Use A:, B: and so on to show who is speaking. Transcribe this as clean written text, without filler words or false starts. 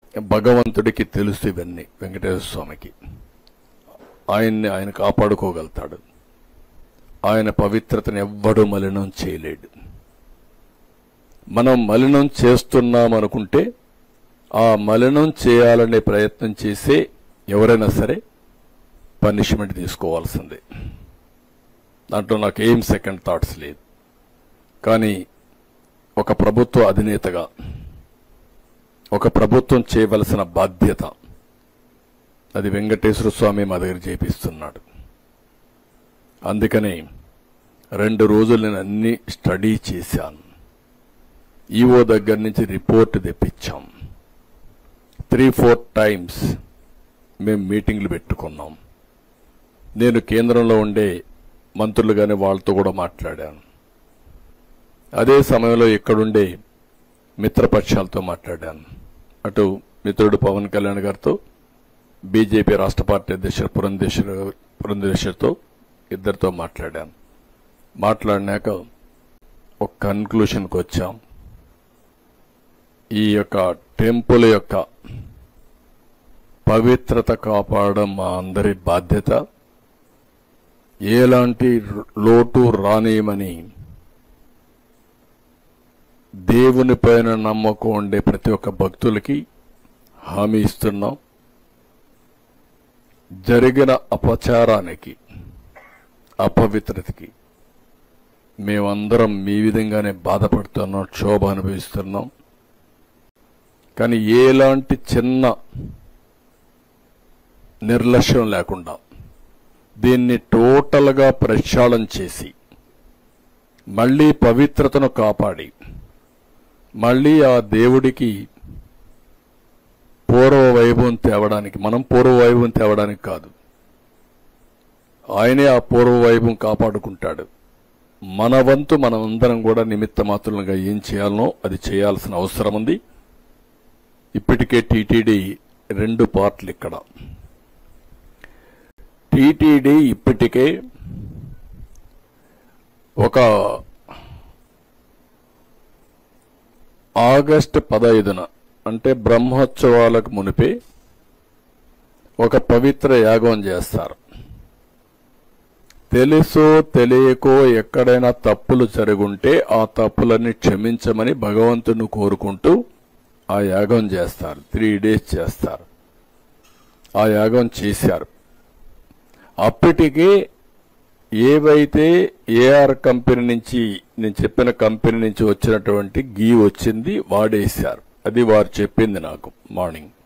A: భగవంతుడికి తెలుసు ఇవన్నీ. వెంకటేశ్వర స్వామికి ఆయన కాపాడుకోగలుగుతాడు. ఆయన పవిత్రతను ఎవ్వడూ మలినం చేయలేడు. మనం మలినం చేస్తున్నామనుకుంటే ఆ మలినం చేయాలనే ప్రయత్నం చేసే ఎవరైనా సరే పనిష్మెంట్ తీసుకోవాల్సిందే. దాంట్లో నాకు ఏం సెకండ్ థాట్స్ లేదు. కానీ ఒక ప్రభుత్వ అధినేతగా ఒక ప్రభుత్వం చేయవలసిన బాధ్యత అది వెంకటేశ్వర స్వామి మా దగ్గర చేపిస్తున్నాడు. అందుకని 2 రోజులు నేను అన్ని స్టడీ చేశాను. ఈఓ దగ్గర నుంచి రిపోర్ట్ తెప్పించాం. 3-4 టైమ్స్ మేము మీటింగ్లు పెట్టుకున్నాం. నేను కేంద్రంలో ఉండే మంత్రులు కానీ వాళ్ళతో కూడా మాట్లాడాను. అదే సమయంలో ఇక్కడుండే మిత్రపక్షాలతో మాట్లాడాను. అటు మిత్రుడు పవన్ కళ్యాణ్ గారితో, బీజేపీ రాష్ట్ర పార్టీ అధ్యక్షుడు పురంధేశ్వరితో ఇద్దరితో మాట్లాడాను. మాట్లాడినాక ఒక కన్క్లూషన్కి వచ్చాం. ఈ యొక్క టెంపుల్ యొక్క పవిత్రత కాపాడడం మా అందరి బాధ్యత. ఎలాంటి లోటు రానియమని దేవుని పైన నమ్మకం ఉండే ప్రతి ఒక్క భక్తులకి హామీ ఇస్తున్నాం. జరిగిన అపచారానికి, అపవిత్రతకి మేమందరం మీ విధంగానే బాధపడుతున్నాం, క్షోభ అనుభవిస్తున్నాం. కానీ ఎలాంటి చిన్న నిర్లక్ష్యం లేకుండా దీన్ని టోటల్గా ప్రక్షాళన చేసి మళ్లీ పవిత్రతను కాపాడి మళ్లీ ఆ దేవుడికి పూర్వ వైభవం తేవడానికి, మనం పూర్వ వైభవం తేవడానికి కాదు, ఆయనే ఆ పూర్వ వైభవం కాపాడుకుంటాడు. మన వంతు మనమందరం కూడా నిమిత్త మాత్రులుగా ఏం చేయాలనో అది చేయాల్సిన అవసరం ఉంది. ఇప్పటికే టీటీడీ 2 పార్ట్లు ఇక్కడ. టీటీడీ ఇప్పటికే ఒక ఆగస్టు 15న అంటే బ్రహ్మోత్సవాలకు మునిపే ఒక పవిత్ర యాగం చేస్తారు. తెలుసో తెలియకో ఎక్కడైనా తప్పులు జరుగుంటే ఆ తప్పులన్నీ క్షమించమని భగవంతుని కోరుకుంటూ ఆ యాగం చేస్తారు. 3 days చేస్తారు. ఆ యాగం చేశారు. అప్పటికే ఏవైతే ఏఆర్ కంపెనీ నుంచి, నేను చెప్పిన కంపెనీ నుంచి వచ్చినటువంటి గీ వచ్చింది, వాడేశారు. అది వారు చెప్పింది నాకు మార్నింగ్.